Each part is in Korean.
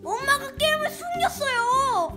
엄마가 게임을 숨겼어요.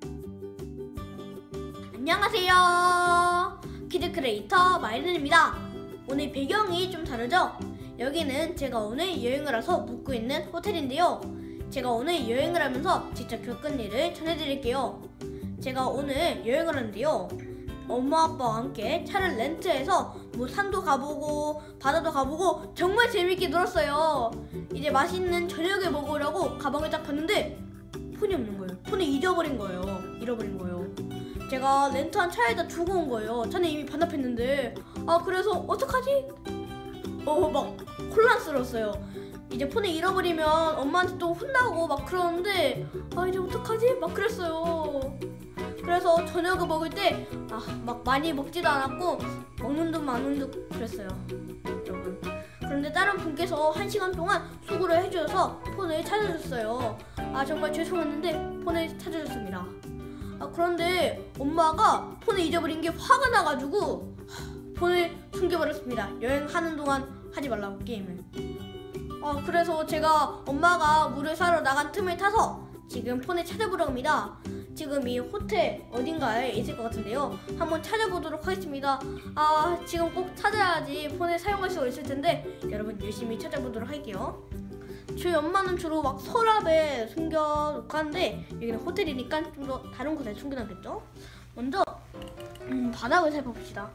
안녕하세요. 키드 크리에이터 마이른입니다. 오늘 배경이 좀 다르죠? 여기는 제가 오늘 여행을 와서 묵고 있는 호텔인데요. 제가 오늘 여행을 하면서 직접 겪은 일을 전해드릴게요. 제가 오늘 여행을 하는데요. 엄마 아빠와 함께 차를 렌트해서 뭐 산도 가보고 바다도 가보고 정말 재밌게 놀았어요. 이제 맛있는 저녁을 먹으려고 가방을 딱 봤는데 폰이 없는 거예요. 폰을 잃어버린 거예요. 제가 렌트한 차에다 두고 온 거예요. 차는 이미 반납했는데 그래서 어떡하지? 막 혼란스러웠어요. 이제 폰을 잃어버리면 엄마한테 또 혼나고 막 그러는데 이제 어떡하지? 막 그랬어요. 그래서 저녁을 먹을 때 막 많이 먹지도 않았고 먹는 듯 마는 듯 그랬어요, 여러분. 그런데 다른 분께서 1시간 동안 수고를 해주셔서 폰을 찾아줬어요. 정말 죄송했는데 폰을 찾아줬습니다. 그런데 엄마가 폰을 잊어버린 게 화가 나가지고 폰을 숨겨버렸습니다. 여행하는 동안 하지 말라고 게임을. 그래서 제가 엄마가 물을 사러 나간 틈을 타서 지금 폰을 찾아보려 합니다. 지금 이 호텔 어딘가에 있을 것 같은데요. 한번 찾아보도록 하겠습니다. 지금 꼭 찾아야지 폰을 사용할 수가 있을 텐데 여러분 열심히 찾아보도록 할게요. 저희 엄마는 주로 막 서랍에 숨겨놓고 하는데 여기는 호텔이니까 좀 더 다른 곳에 숨겨놨겠죠. 먼저 바닥을 살펴봅시다.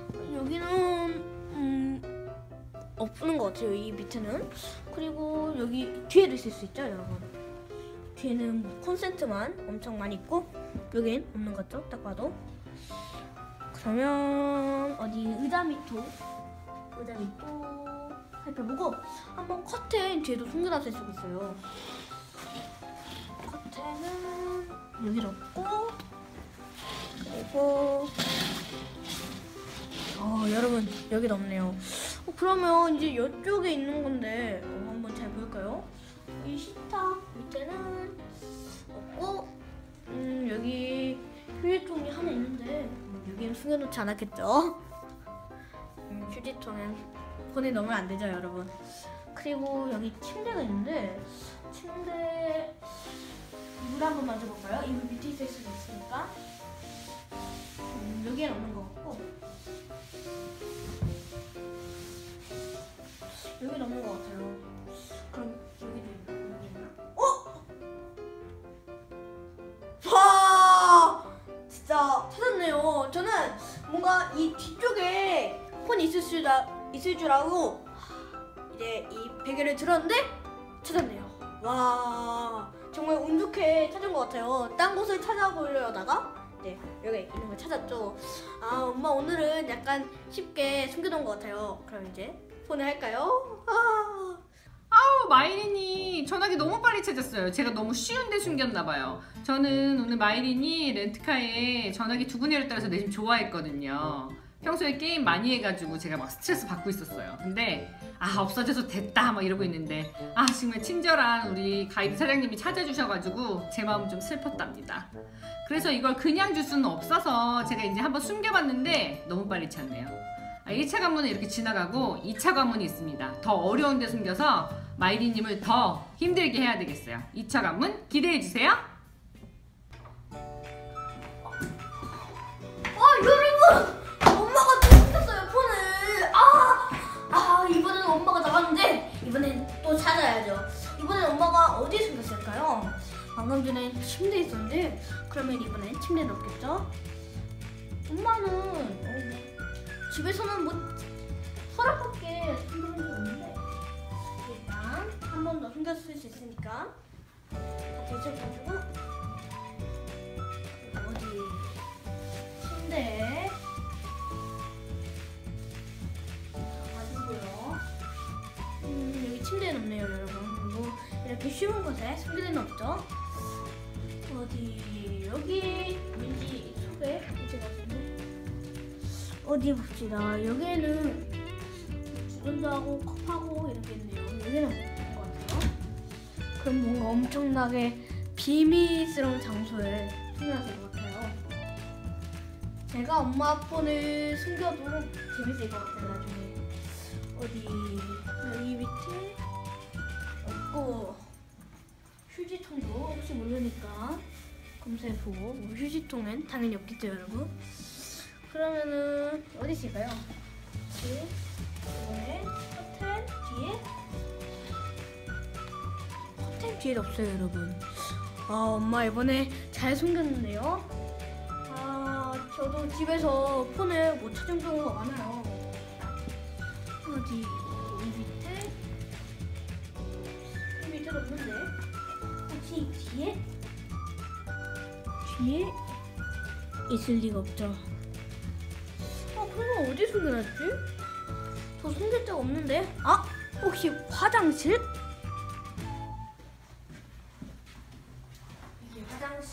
여기는 없는 것 같아요. 이 밑에는. 그리고 여기 뒤에도 있을 수 있죠, 여러분. 뒤에는 콘센트만 엄청 많이 있고 여긴 없는 것 같죠? 딱 봐도. 그러면 어디 의자 밑도 살펴보고 한번 커튼 뒤에도 숨겨놨을 수가 있어요. 커튼은 여기도 없고 그리고 여러분 여기도 없네요. 그러면 이제 이쪽에 있는 건데 한번 잘 볼까요? 이 식탁 밑에는 없고 여기 휴지통이 하나 있는데 여기는 숨겨놓지 않았겠죠? 휴지통은 폰에 넣으면 안 되죠, 여러분. 그리고 여기 침대가 있는데 침대 물 한번 만져볼까요? 이불 밑에 있을 수도 있으니까. 여기엔 없는 것 같고 여기는 없는 것 같아요. 그럼 여기도 있나? 와! 진짜 찾았네요. 저는 뭔가 이 뒤쪽에 폰이 있을 줄 알고 이제 이 베개를 들었는데 찾았네요. 와, 정말 운 좋게 찾은 것 같아요. 딴 곳을 찾아보려다가 여기 있는 걸 찾았죠. 엄마 오늘은 약간 쉽게 숨겨놓은 것 같아요. 그럼 이제 폰을 할까요? 마이린이 전화기 너무 빨리 찾았어요. 제가 너무 쉬운데 숨겼나봐요. 저는 오늘 마이린이 렌트카에 전화기 두 군데를 따라서 내심 좋아했거든요. 평소에 게임 많이 해가지고 제가 막 스트레스 받고 있었어요. 근데 없어져서 됐다 막 이러고 있는데 정말 친절한 우리 가이드 사장님이 찾아주셔가지고 제 마음 좀 슬펐답니다. 그래서 이걸 그냥 줄 수는 없어서 제가 이제 한번 숨겨봤는데 너무 빨리 찾네요. 1차 관문은 이렇게 지나가고 2차 관문이 있습니다. 더 어려운 데 숨겨서 마이린님을 더 힘들게 해야 되겠어요. 2차 관문 기대해주세요. 여러분! 엄마가 또 숨겼어요, 폰을. 이번에는 엄마가 나갔는데 이번엔 또 찾아야죠. 이번엔 엄마가 어디에 숨겼을까요? 방금 전에 침대에 있었는데 그러면 이번엔 침대는 없겠죠? 엄마는 집에서는 뭐 서랍밖에 숨겨놓은 게 없는데 일단 한 번 더 숨겼을 수 있으니까 대체해가지고 어디 침대에 가지고요. 여기 침대는 없네요, 여러분. 뭐 이렇게 쉬운 곳에 숨기는 없죠. 어디 여기 왠지 속에 있을 것 같은데 어디 봅시다. 여기에는 주전자하고 컵하고 이렇게 있네요. 여기는 없는 것 같아요. 그럼 뭔가 엄청나게 비밀스러운 장소에 숨겨놨을 것 같아요. 제가 엄마 폰을 숨겨도 재밌을 것 같아요, 나중에. 어디 여기 밑에 없고 휴지통도 혹시 모르니까 검사해보고 뭐 휴지통엔 당연히 없겠죠 여러분. 그러면은 어디 있을까요? 이번에 커튼 뒤에도 없어요 여러분. 아 엄마 이번에 잘 숨겼는데요. 아 저도 집에서 폰을 못 찾은 경우가 많아요. 어디 이 밑에도 없는데 혹시 뒤에 있을 리가 없죠. 그러면 어디 숨겨놨지? 저 숨길 데가 없는데? 아 혹시 화장실? 이게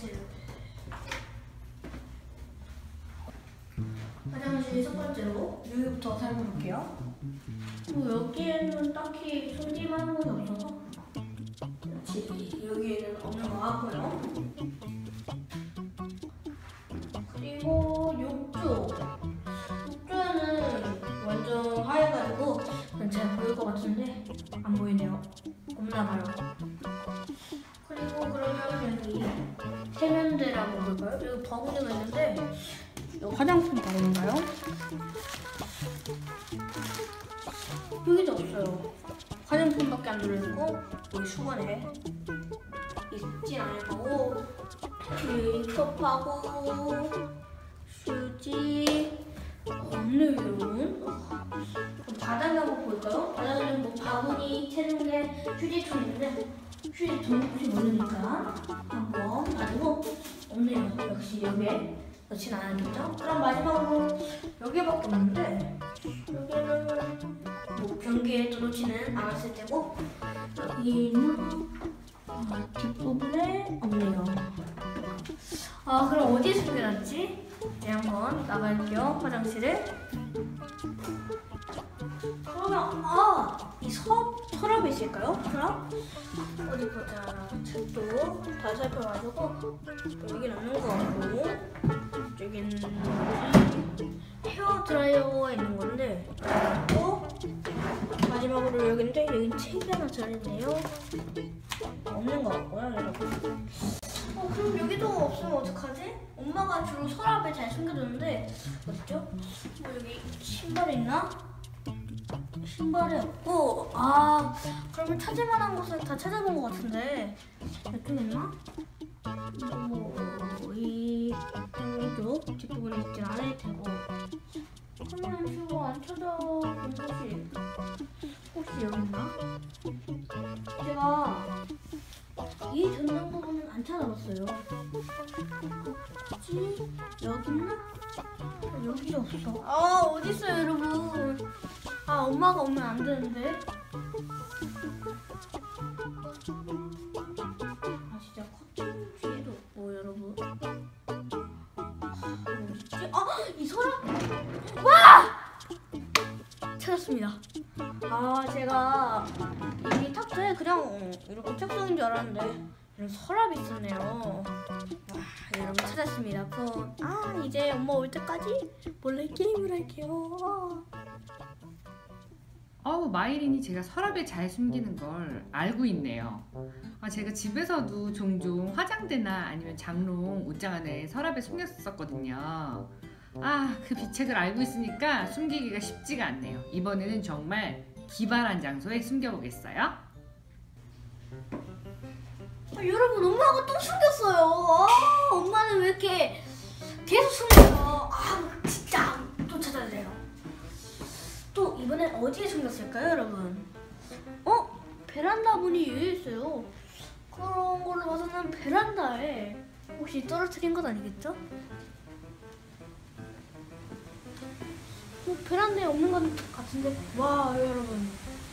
화장실 첫 번째로 여기부터 살펴볼게요. 여기에는 딱히 숨길만한 곳이 없어서 그렇지 여기에는 없는 것 같고요. 그리고 욕조에는 완전 하얘가지고 잘 보일 것 같은데 안 보이네요. 없나봐요. 그리고 그러면 여기 세면대라고 볼까요? 여기 바구니가 있는데 이거 화장품 바구니인가요? 여기도 없어요. 화장품밖에 안 들어있고 여기 수건에 있진 않을 거고 메이크업하고 휴지 없네요 여러분. 바닥에 한번 볼까요? 바닥에는 뭐 바구니, 세정제, 휴지통 있는데 휴지통 혹시 모르니까 한번 가지고 없네요. 역시 여기에 넣진 않았겠죠? 그럼 마지막으로 여기밖에 없는데 여기는 뭐 변기에 또 넣지는 않았을 테고 여기는 뒷부분에 없네요. 그럼 어디에 숨겨놨지? 네, 한번 나갈게요. 화장실을. 그러면 이 서랍에 있을까요? 서랍? 어디 보자. 책도 다 살펴가지고 여기는 없는 거 같고 여기는 헤어 드라이어가 있는 건데 마지막으로 여기인데 여긴 책이 하나 들어있네요. 없는 것 같고요 여러분. 그럼 여기도 없으면 어떡하지? 엄마가 주로 서랍에 잘 숨겨두는데 어딨죠? 여기 신발이 있나? 신발이 없고 그러면 찾을만한 곳을 다 찾아본 것 같은데 이쪽에 있나? 이쪽 뒷부분에 있진 않을 테고 그러면 주로 안 찾아본 곳이 혹시 여기 있나? 제가 이 전등 부분은 안 찾아봤어요. 혹시 여기 있나? 여기도 없어. 어딨어요 여러분. 엄마가 오면 안 되는데. 진짜 커튼 뒤에도 없고 여러분. 어딨지? 이 서랍! 와! 찾았습니다. 제가 이 탁자에 그냥 이렇게 책상인 줄 알았는데 이런 서랍이 있었네요. 여러분 찾았습니다. 그럼 이제 엄마 올 때까지 몰래 게임을 할게요. 마이린이 제가 서랍에 잘 숨기는 걸 알고 있네요. 제가 집에서도 종종 화장대나 아니면 장롱 옷장 안에 서랍에 숨겼었거든요. 그 비책을 알고 있으니까 숨기기가 쉽지가 않네요. 이번에는 정말 기발한 장소에 숨겨보겠어요. 여러분 엄마가 또 숨겼어요. 엄마는 왜 이렇게 계속 숨겨요. 진짜 또 찾아야 돼요. 또 이번엔 어디에 숨겼을까요 여러분? 베란다 문이 열려있어요. 그런 걸로 봐서는 베란다에 혹시 떨어뜨린 건 아니겠죠? 베란다에 없는 것 같은데. 와 여러분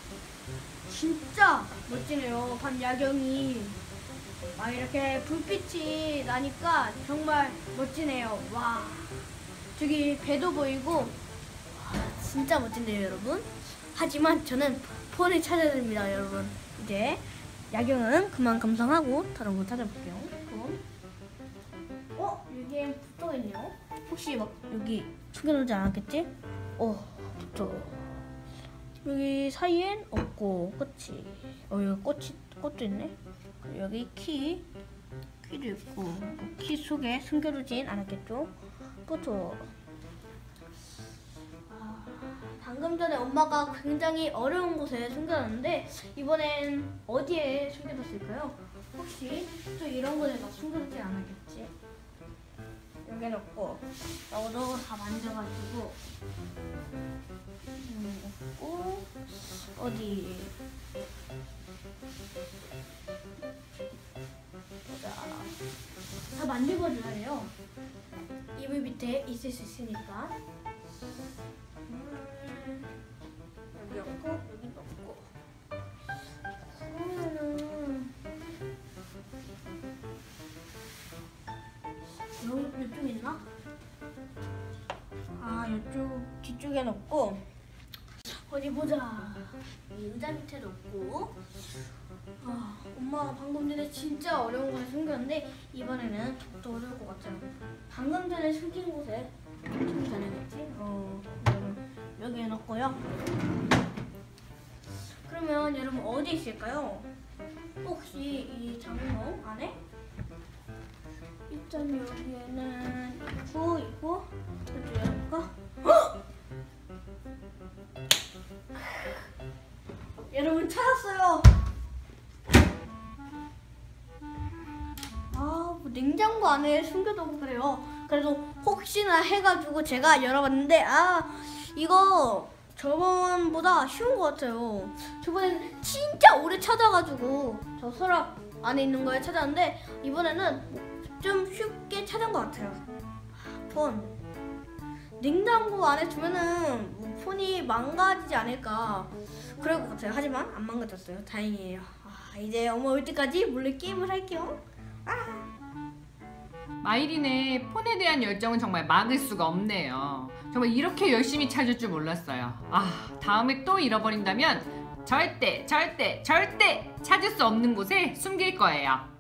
진짜 멋지네요. 밤 야경이 이렇게 불빛이 나니까 정말 멋지네요. 와 저기 배도 보이고 진짜 멋진데요 여러분. 하지만 저는 폰을 찾아야 됩니다 여러분. 이제 야경은 그만 감상하고 다른 거 찾아볼게요. 여기에 붙어 있네요. 혹시 막 여기 숨겨놓지 않았겠지? 붙어. 여기 사이엔 없고, 그치? 여기 꽃도 있네. 여기 키도 있고 키 속에 숨겨두진 않았겠죠? 그렇죠. 방금 전에 엄마가 굉장히 어려운 곳에 숨겨놨는데 이번엔 어디에 숨겨뒀을까요? 혹시 또 이런 곳에 막 숨겨두진 않았겠지? 여기 넣고 너도 다 만져가지고 넣고 어디 보자. 다 만져봐줘야 해요. 이불 밑에 있을 수 있으니까. 여기 넣고 여기 넣고 그러면은 이쪽 있나? 이쪽 뒤쪽에 넣고 어디 보자. 이 의자 밑에 넣고. 엄마가 방금 전에 진짜 어려운 곳에 숨겼는데 이번에는 더 어려울 것 같아요. 방금 전에 숨긴 곳에 숨기지 않았겠지? 여기에 넣고요. 그러면 여러분 어디 있을까요? 혹시 이 장롱 안에? 일단 여기에는 있고 이쪽에 할까? 여러분 찾았어요. 뭐 냉장고 안에 숨겨두고 그래요. 그래도 혹시나 해가지고 제가 열어봤는데 이거 저번보다 쉬운 것 같아요. 저번에는 진짜 오래 찾아가지고 저 서랍 안에 있는 거에 찾았는데 이번에는 좀 쉽게 찾은 것 같아요. 폰 냉장고 안에 두면은 폰이 망가지지 않을까 그럴 것 같아요. 하지만 안 망가졌어요. 다행이에요. 이제 엄마 올 때까지 몰래 게임을 할게요. 마이린의 폰에 대한 열정은 정말 막을 수가 없네요. 정말 이렇게 열심히 찾을 줄 몰랐어요. 다음에 또 잃어버린다면 절대 찾을 수 없는 곳에 숨길 거예요.